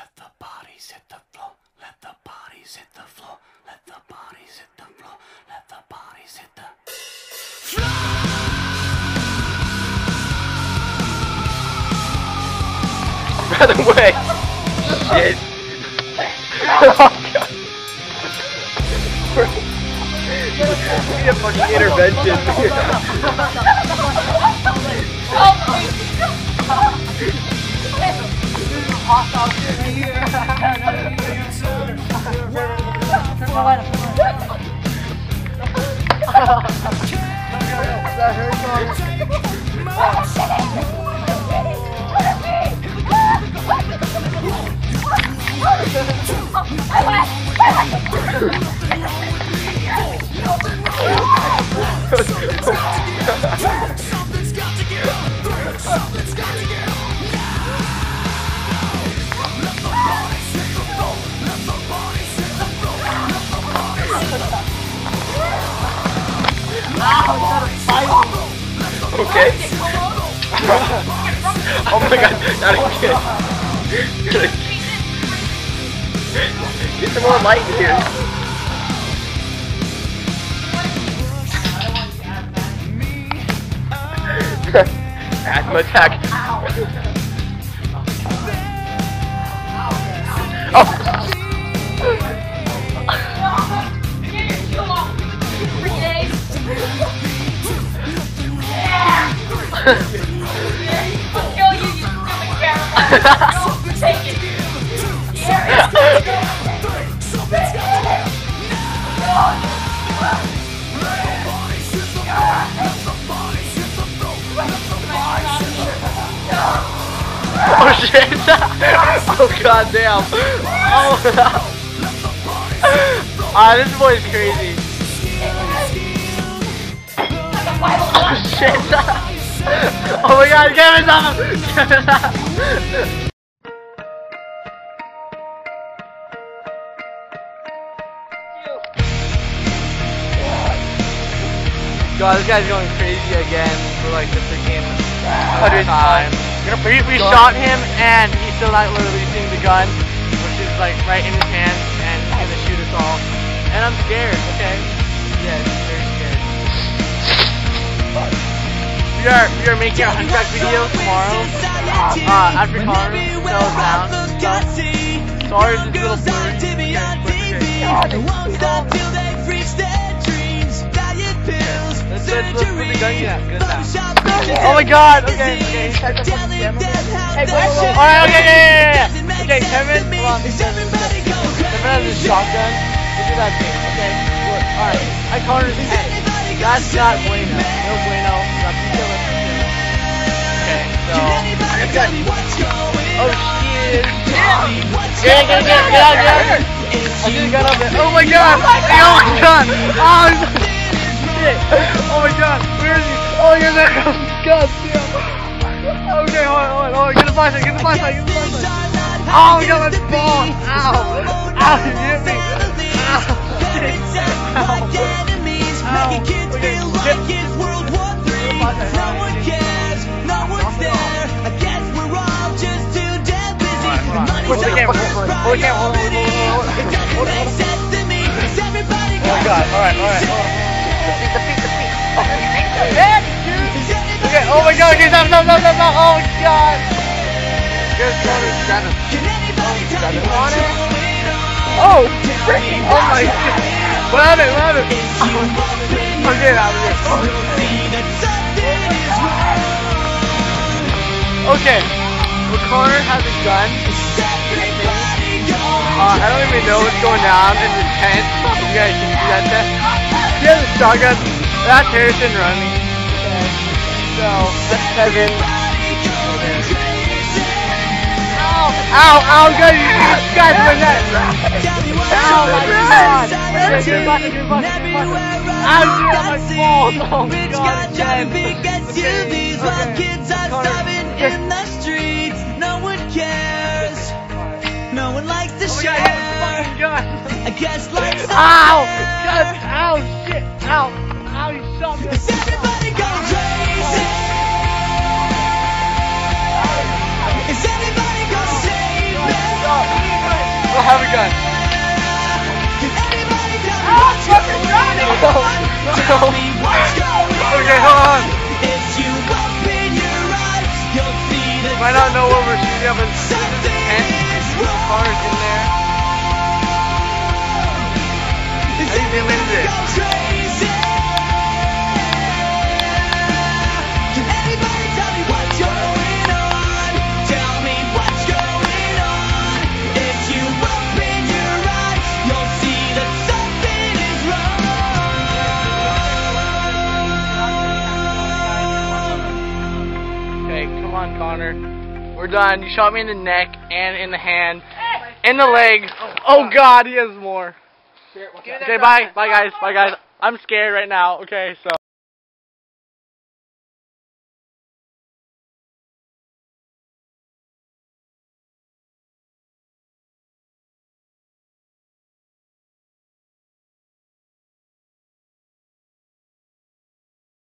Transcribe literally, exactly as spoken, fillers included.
Let the bodies hit the floor. Let the bodies hit the floor. Let the bodies hit the floor. Let the bodies hit the floor. By the way, shit. Oh god. We need a fucking intervention. Okay. Oh my god, not again. Get some more light in here. Asthma attack. Oh! Kill you, you stupid camera. Take it. Oh shit! Oh god damn! Oh! Ah, this boy is crazy. Oh shit! Oh my god, Kevin's off! Kevin's off! God, this guy's going crazy again for like the freaking hundredth time. We, we shot him and he's still not releasing the gun, which is like right in his hand, and he's gonna shoot us all. And I'm scared, okay? Yeah, I'm very scared. We are we are making a hunchback video tomorrow. Uh, after Connor settles down. So, sorry, this little bird. Let's let's look for the gun yet. Good now. Oh my god! Okay, okay. Hey, whoa, whoa, whoa. Alright, okay, yeah, yeah, yeah. Okay, Kevin, hold on. Kevin has his shotgun. Look at that thing. Okay, look. Alright, I Connor's head. That's not bueno. No bueno. Okay, so. Oh shit. Yeah! Get, get, get, get out, get out. I just got up there. Oh my god! Oh my god! Oh shit! Oh my god! Where is he? Oh, you're there! God damn! Okay, hold on, hold on, hold on. Get the flashlight, get the flashlight, get the flashlight! Oh my god, my balls! Ow! Ow, you hit me! Ow! Shit! Ow! Ow! Okay, get... No one cares, no one's there. I guess we're all just too dead busy. Push the camera, hold the camera, hold on, hold on, hold on. Oh my god, alright, alright, hold on. The feet, the feet, the feet. Oh, okay, oh my god, okay, stop, stop, stop, stop, stop. Oh god. Just grab him. Grab him on it. Oh, freaking, oh my god. What happened, what happened? Oh, I'm getting out of here. Okay, well, Connor has a gun. Uh, I don't even know what's going down in the tent. You guys can see that tent. He has a shotgun. That's Harrison running. Okay. So, that's Kevin. Ow! Ow! Ow! Guys, you guys, my neck! Ow! My god! Okay, get back, get back, get back. Ow! Dude, on my balls! Oh my god, again! Okay, okay. Connor. In the streets, no one cares. No one likes to Oh my share. god, he has a fucking gun! I guess life's Ow! God! Ow! Shit! Ow! Ow! You shot me! Is everybody going crazy? Is anybody gonna save me? don't have a gun. Oh, fucking got it! No, no. Okay, hold on. Might not know what we're shooting at, but this is a tent. The car is in there. How do you zoom into this? Can anybody tell me what's going on? Tell me what's going on. If you open your eyes, you'll see that something is wrong. Okay, come on, Connor. We're done. You shot me in the neck and in the hand, in the leg. Oh God, he has more. Okay, bye, bye guys, bye guys. I'm scared right now. Okay, so.